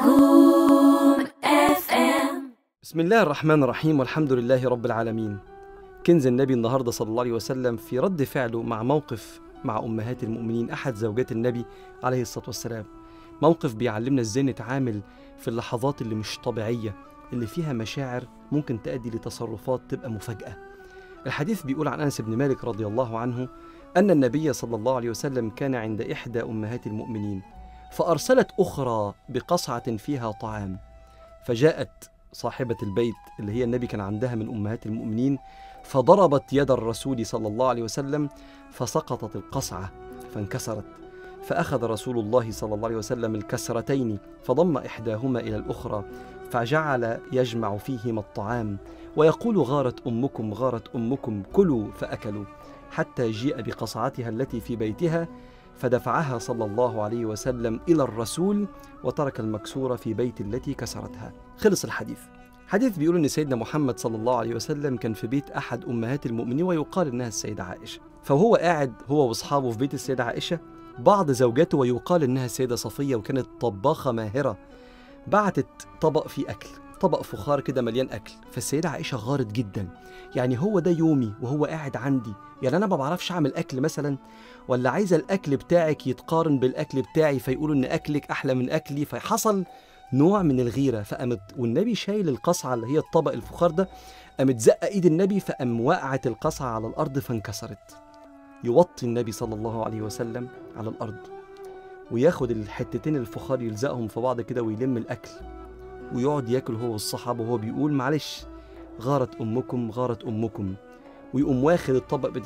نجوم FM. بسم الله الرحمن الرحيم، والحمد لله رب العالمين. كنز النبي النهاردة صلى الله عليه وسلم في رد فعله مع موقف مع أمهات المؤمنين، أحد زوجات النبي عليه الصلاة والسلام. موقف بيعلمنا إزاي نتعامل في اللحظات اللي مش طبيعية، اللي فيها مشاعر ممكن تؤدي لتصرفات تبقى مفاجأة. الحديث بيقول عن أنس بن مالك رضي الله عنه أن النبي صلى الله عليه وسلم كان عند إحدى أمهات المؤمنين، فأرسلت أخرى بقصعة فيها طعام، فجاءت صاحبة البيت اللي هي النبي كان عندها من أمهات المؤمنين، فضربت يد الرسول صلى الله عليه وسلم فسقطت القصعة فانكسرت، فأخذ رسول الله صلى الله عليه وسلم الكسرتين فضم إحداهما إلى الأخرى، فجعل يجمع فيهما الطعام ويقول: غارت أمكم غارت أمكم، كلوا، فأكلوا، حتى جيء بقصعتها التي في بيتها فدفعها صلى الله عليه وسلم إلى الرسول، وترك المكسورة في بيت التي كسرتها. خلص الحديث. حديث بيقول إن سيدنا محمد صلى الله عليه وسلم كان في بيت أحد أمهات المؤمنين، ويقال إنها السيدة عائشة. فهو قاعد هو وأصحابه في بيت السيدة عائشة، بعض زوجاته ويقال إنها السيدة صفية، وكانت طباخة ماهرة، بعتت طبق فيه أكل، طبق فخار كده مليان أكل. فالسيدة عائشة غارت جدا، يعني هو ده يومي وهو قاعد عندي؟ يعني أنا ما بعرفش أعمل أكل مثلا؟ ولا عايزة الأكل بتاعك يتقارن بالأكل بتاعي فيقولوا إن أكلك أحلى من أكلي؟ فحصل نوع من الغيرة. فقامت والنبي شايل القصعة اللي هي الطبق الفخار ده، قامت زقة إيد النبي، فقام وقعت القصعة على الأرض فانكسرت. يوطي النبي صلى الله عليه وسلم على الأرض، وياخد الحتتين الفخار يلزقهم في بعض كده، ويلم الأكل ويقعد ياكل هو والصحابة، وهو بيقول: معلش، غارت أمكم غارت أمكم. ويقوم واخد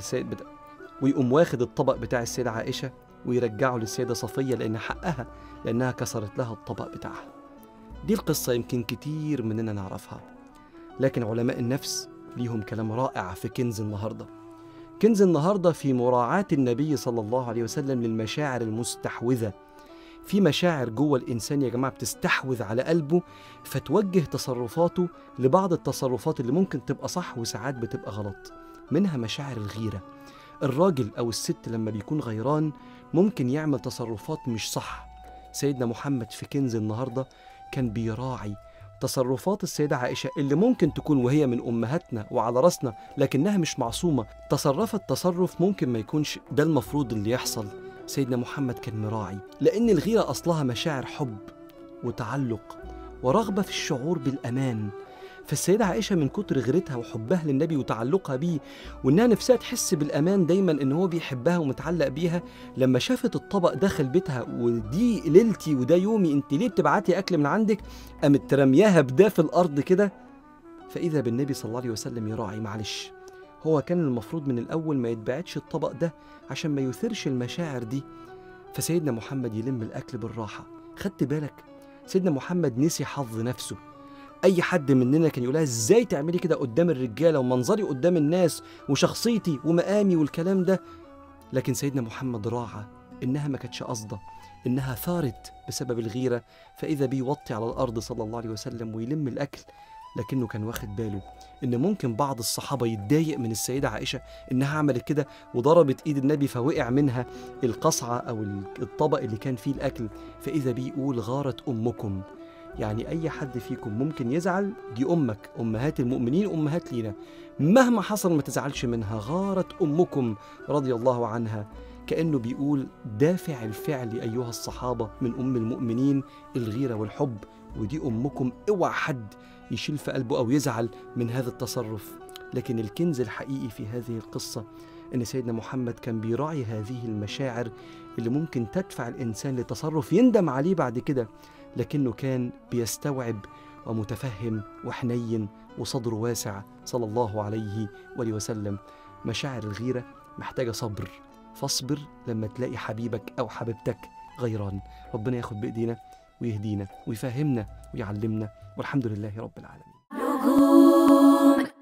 الطبق بتاع السيدة عائشة ويرجعه للسيدة صفية، لأن حقها، لأنها كسرت لها الطبق بتاعها. دي القصة يمكن كتير مننا نعرفها، لكن علماء النفس ليهم كلام رائع في كنز النهاردة. كنز النهاردة في مراعاة النبي صلى الله عليه وسلم للمشاعر المستحوذة. في مشاعر جوه الإنسان يا جماعة بتستحوذ على قلبه، فتوجه تصرفاته لبعض التصرفات اللي ممكن تبقى صح وساعات بتبقى غلط. منها مشاعر الغيرة. الراجل أو الست لما بيكون غيران ممكن يعمل تصرفات مش صح. سيدنا محمد في كنز النهاردة كان بيراعي تصرفات السيدة عائشة، اللي ممكن تكون وهي من أمهاتنا وعلى رأسنا لكنها مش معصومة، تصرفت تصرف ممكن ما يكونش ده المفروض اللي يحصل. سيدنا محمد كان مراعي، لأن الغيرة أصلها مشاعر حب وتعلق ورغبة في الشعور بالأمان. فالسيدة عائشة من كتر غيرتها وحبها للنبي وتعلقها بيه، وإنها نفسها تحس بالأمان دايما إن هو بيحبها ومتعلق بيها، لما شافت الطبق داخل بيتها ودي ليلتي وده يومي، أنت ليه بتبعتي أكل من عندك؟ قامت ترمياها بدا في الأرض كده. فإذا بالنبي صلى الله عليه وسلم يراعي، معلش، هو كان المفروض من الأول ما يتبعتش الطبق ده عشان ما يثيرش المشاعر دي. فسيدنا محمد يلم الأكل بالراحة. خدت بالك؟ سيدنا محمد نسي حظ نفسه. أي حد مننا كان يقولها: إزاي تعملي كده قدام الرجالة ومنظري قدام الناس وشخصيتي ومقامي والكلام ده؟ لكن سيدنا محمد راعى إنها ما كانتش قصده، إنها ثارت بسبب الغيرة. فإذا بيه يوطي على الأرض صلى الله عليه وسلم ويلم الأكل، لكنه كان واخد باله إن ممكن بعض الصحابة يتضايق من السيدة عائشة إنها عملت كده وضربت إيد النبي فوقع منها القصعة أو الطبق اللي كان فيه الأكل. فإذا بيه يقول: غارت أمكم. يعني أي حد فيكم ممكن يزعل، دي أمك، أمهات المؤمنين أمهات لينا، مهما حصل ما تزعلش منها. غارت أمكم رضي الله عنها. كأنه بيقول: دافع الفعل أيها الصحابة من أم المؤمنين الغيرة والحب، ودي أمكم، اوعى حد يشيل في قلبه أو يزعل من هذا التصرف. لكن الكنز الحقيقي في هذه القصة إن سيدنا محمد كان بيراعي هذه المشاعر اللي ممكن تدفع الإنسان لتصرف يندم عليه بعد كده، لكنه كان بيستوعب ومتفهم وحنين وصدره واسع صلى الله عليه وآله وسلم. مشاعر الغيرة محتاجة صبر، فاصبر لما تلاقي حبيبك أو حبيبتك غيران. ربنا ياخد بإيدينا ويهدينا ويفهمنا ويعلمنا، والحمد لله رب العالمين. نجوم